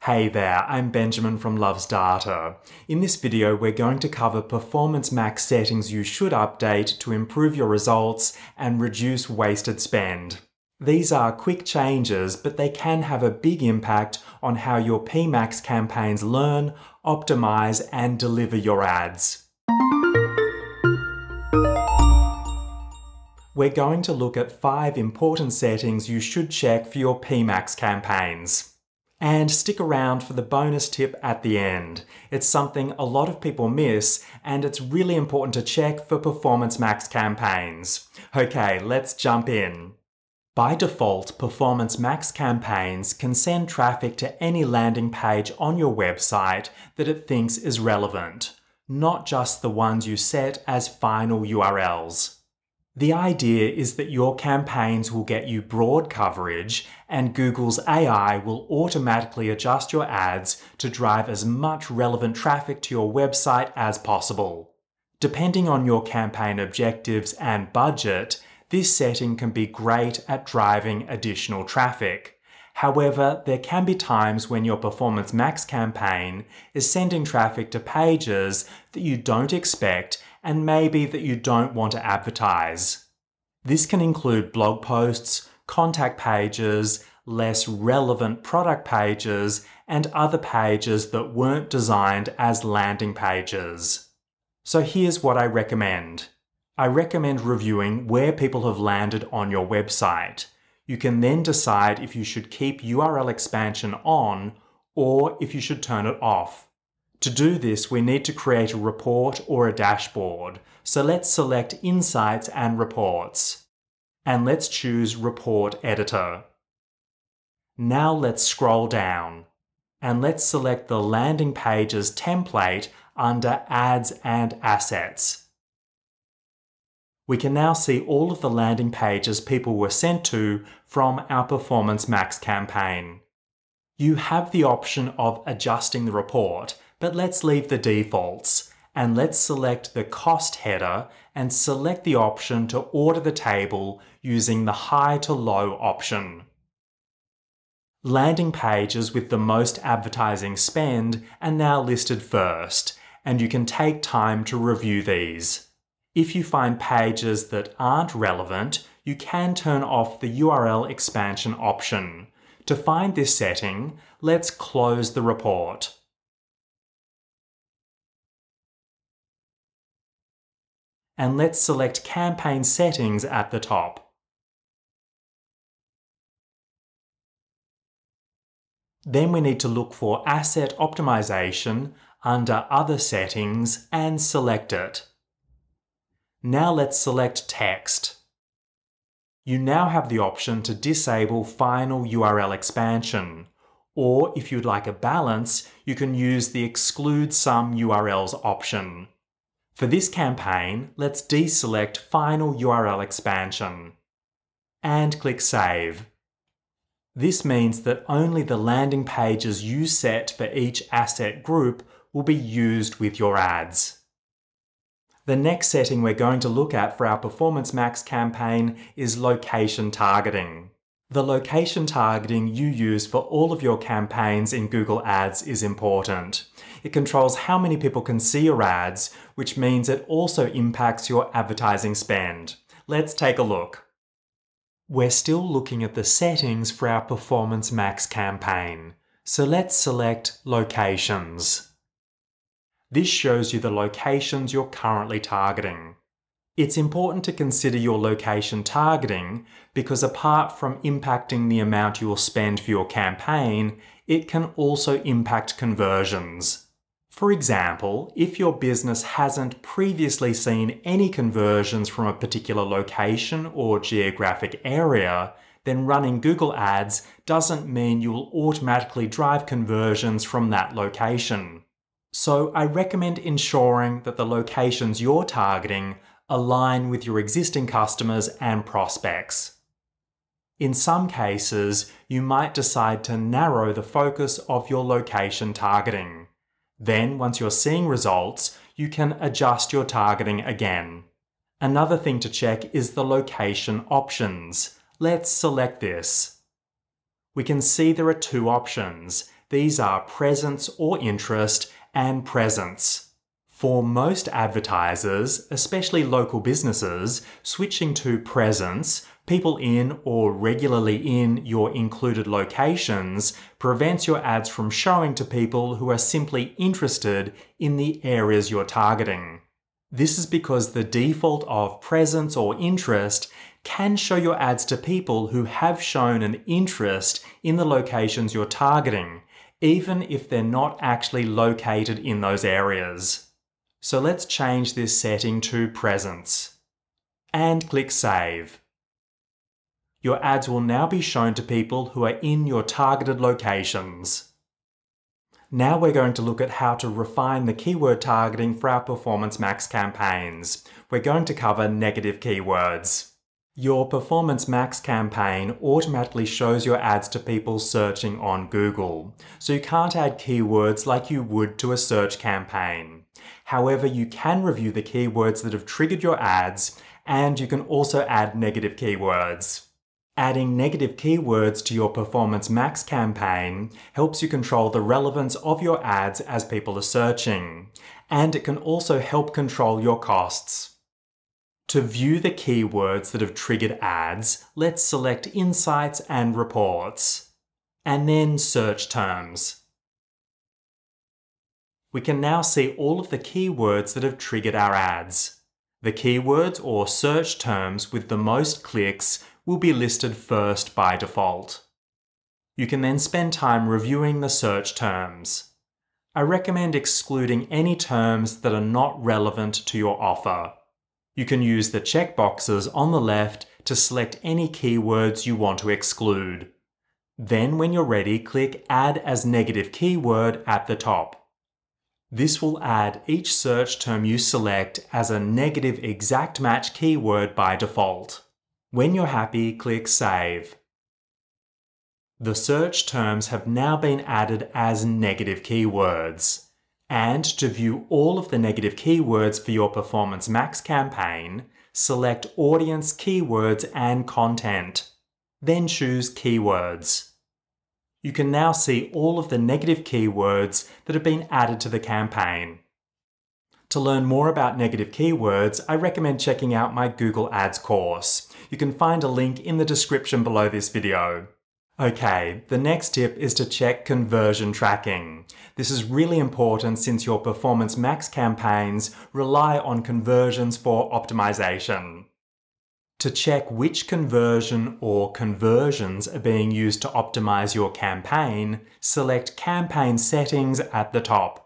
Hey there, I'm Benjamin from Loves Data. In this video, we're going to cover Performance Max settings you should update to improve your results and reduce wasted spend. These are quick changes, but they can have a big impact on how your PMax campaigns learn, optimize, and deliver your ads. We're going to look at 5 important settings you should check for your PMax campaigns. And stick around for the bonus tip at the end. It's something a lot of people miss, and it's really important to check for Performance Max campaigns. Okay, let's jump in. By default, Performance Max campaigns can send traffic to any landing page on your website that it thinks is relevant, not just the ones you set as final URLs. The idea is that your campaigns will get you broad coverage, and Google's AI will automatically adjust your ads to drive as much relevant traffic to your website as possible. Depending on your campaign objectives and budget, this setting can be great at driving additional traffic. However, there can be times when your Performance Max campaign is sending traffic to pages that you don't expect and maybe that you don't want to advertise. This can include blog posts, contact pages, less relevant product pages, and other pages that weren't designed as landing pages. So here's what I recommend. I recommend reviewing where people have landed on your website. You can then decide if you should keep URL expansion on or if you should turn it off. To do this, we need to create a report or a dashboard. So let's select Insights and Reports. And let's choose Report Editor. Now let's scroll down. And let's select the Landing Pages template under Ads and Assets. We can now see all of the landing pages people were sent to from our Performance Max campaign. You have the option of adjusting the report, but let's leave the defaults, and let's select the cost header and select the option to order the table using the high to low option. Landing pages with the most advertising spend are now listed first, and you can take time to review these. If you find pages that aren't relevant, you can turn off the URL expansion option. To find this setting, let's close the report. And let's select Campaign Settings at the top. Then we need to look for Asset Optimization under Other Settings and select it. Now let's select Text. You now have the option to disable final URL expansion, or if you'd like a balance, you can use the Exclude Some URLs option. For this campaign, let's deselect final URL expansion and click Save. This means that only the landing pages you set for each asset group will be used with your ads. The next setting we're going to look at for our Performance Max campaign is location targeting. The location targeting you use for all of your campaigns in Google Ads is important. It controls how many people can see your ads, which means it also impacts your advertising spend. Let's take a look. We're still looking at the settings for our Performance Max campaign. So let's select Locations. This shows you the locations you're currently targeting. It's important to consider your location targeting because apart from impacting the amount you will spend for your campaign, it can also impact conversions. For example, if your business hasn't previously seen any conversions from a particular location or geographic area, then running Google Ads doesn't mean you will automatically drive conversions from that location. So I recommend ensuring that the locations you're targeting align with your existing customers and prospects. In some cases, you might decide to narrow the focus of your location targeting. Then, once you're seeing results, you can adjust your targeting again. Another thing to check is the location options. Let's select this. We can see there are 2 options. These are presence or interest and presence. For most advertisers, especially local businesses, switching to presence, people in or regularly in your included locations, prevents your ads from showing to people who are simply interested in the areas you're targeting. This is because the default of presence or interest can show your ads to people who have shown an interest in the locations you're targeting, even if they're not actually located in those areas. So let's change this setting to presence. And click Save. Your ads will now be shown to people who are in your targeted locations. Now we're going to look at how to refine the keyword targeting for our Performance Max campaigns. We're going to cover negative keywords. Your Performance Max campaign automatically shows your ads to people searching on Google, so you can't add keywords like you would to a search campaign. However, you can review the keywords that have triggered your ads, and you can also add negative keywords. Adding negative keywords to your Performance Max campaign helps you control the relevance of your ads as people are searching, and it can also help control your costs. To view the keywords that have triggered ads, let's select Insights and Reports, and then Search Terms. We can now see all of the keywords that have triggered our ads. The keywords or search terms with the most clicks will be listed first by default. You can then spend time reviewing the search terms. I recommend excluding any terms that are not relevant to your offer. You can use the checkboxes on the left to select any keywords you want to exclude. Then when you're ready, click Add as Negative Keyword at the top. This will add each search term you select as a negative exact match keyword by default. When you're happy, click Save. The search terms have now been added as negative keywords. And to view all of the negative keywords for your Performance Max campaign, select Audience, Keywords and Content. Then choose Keywords. You can now see all of the negative keywords that have been added to the campaign. To learn more about negative keywords, I recommend checking out my Google Ads course. You can find a link in the description below this video. Okay, the next tip is to check conversion tracking. This is really important since your Performance Max campaigns rely on conversions for optimization. To check which conversion or conversions are being used to optimize your campaign, select Campaign Settings at the top.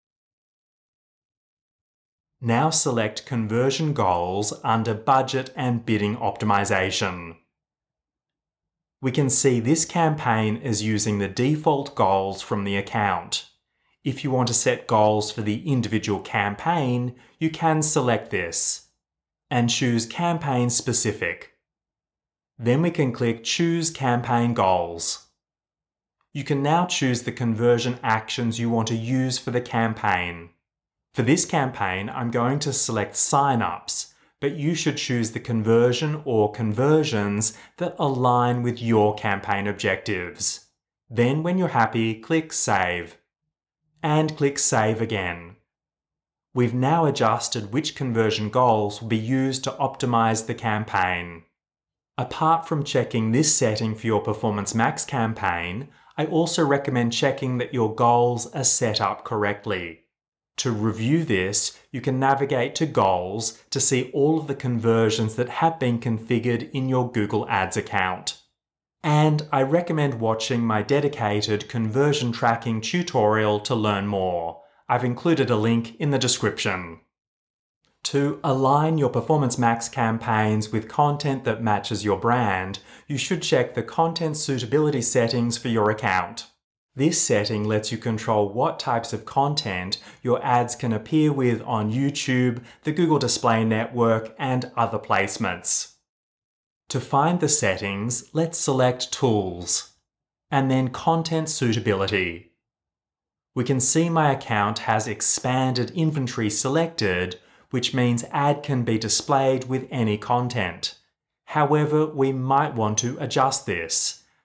Now select Conversion Goals under Budget and Bidding Optimization. We can see this campaign is using the default goals from the account. If you want to set goals for the individual campaign, you can select this and choose Campaign Specific. Then we can click Choose Campaign Goals. You can now choose the conversion actions you want to use for the campaign. For this campaign, I'm going to select sign-ups, but you should choose the conversion or conversions that align with your campaign objectives. Then when you're happy, click Save. And click Save again. We've now adjusted which conversion goals will be used to optimize the campaign. Apart from checking this setting for your Performance Max campaign, I also recommend checking that your goals are set up correctly. To review this, you can navigate to Goals to see all of the conversions that have been configured in your Google Ads account. And I recommend watching my dedicated conversion tracking tutorial to learn more. I've included a link in the description. To align your Performance Max campaigns with content that matches your brand, you should check the content suitability settings for your account. This setting lets you control what types of content your ads can appear with on YouTube, the Google Display Network, and other placements. To find the settings, let's select Tools, and then Content Suitability. We can see my account has expanded inventory selected, which means ad can be displayed with any content. However, we might want to adjust this.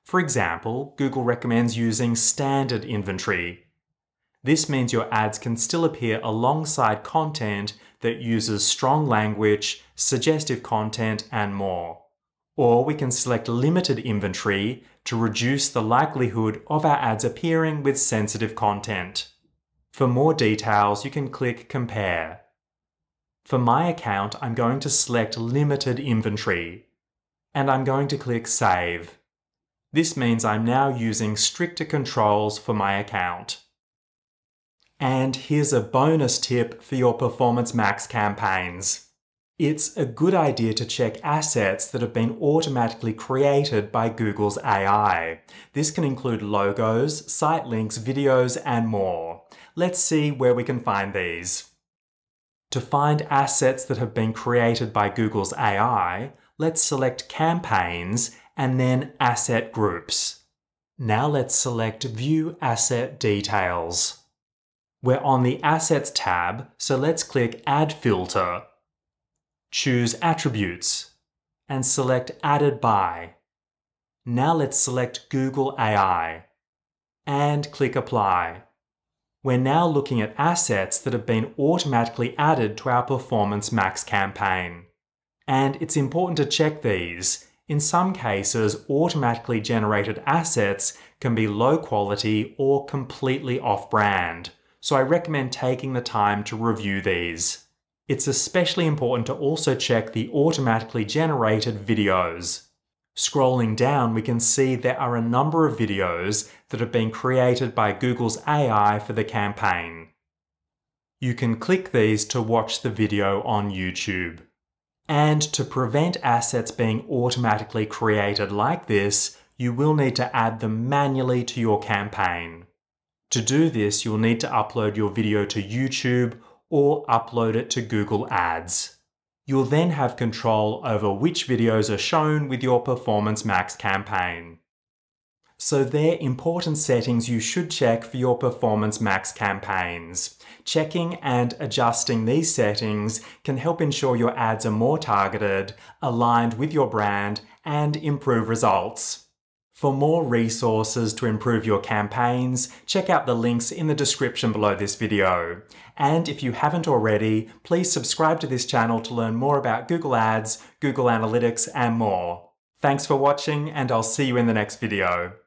For example, Google recommends using standard inventory. This means your ads can still appear alongside content that uses strong language, suggestive content, and more. Or we can select limited inventory to reduce the likelihood of our ads appearing with sensitive content. For more details, you can click Compare. For my account, I'm going to select limited inventory, and I'm going to click Save. This means I'm now using stricter controls for my account. And here's a bonus tip for your Performance Max campaigns. It's a good idea to check assets that have been automatically created by Google's AI. This can include logos, site links, videos, and more. Let's see where we can find these. To find assets that have been created by Google's AI, let's select Campaigns and then Asset Groups. Now let's select View Asset Details. We're on the Assets tab, so let's click Add Filter. Choose Attributes and select Added By. Now let's select Google AI and click Apply. We're now looking at assets that have been automatically added to our Performance Max campaign. And it's important to check these. In some cases, automatically generated assets can be low quality or completely off-brand. So I recommend taking the time to review these. It's especially important to also check the automatically generated videos. Scrolling down, we can see there are a number of videos that have been created by Google's AI for the campaign. You can click these to watch the video on YouTube. And to prevent assets being automatically created like this, you will need to add them manually to your campaign. To do this, you'll need to upload your video to YouTube or upload it to Google Ads. You'll then have control over which videos are shown with your Performance Max campaign. So they're important settings you should check for your Performance Max campaigns. Checking and adjusting these settings can help ensure your ads are more targeted, aligned with your brand, and improve results. For more resources to improve your campaigns, check out the links in the description below this video. And if you haven't already, please subscribe to this channel to learn more about Google Ads, Google Analytics, and more. Thanks for watching, and I'll see you in the next video.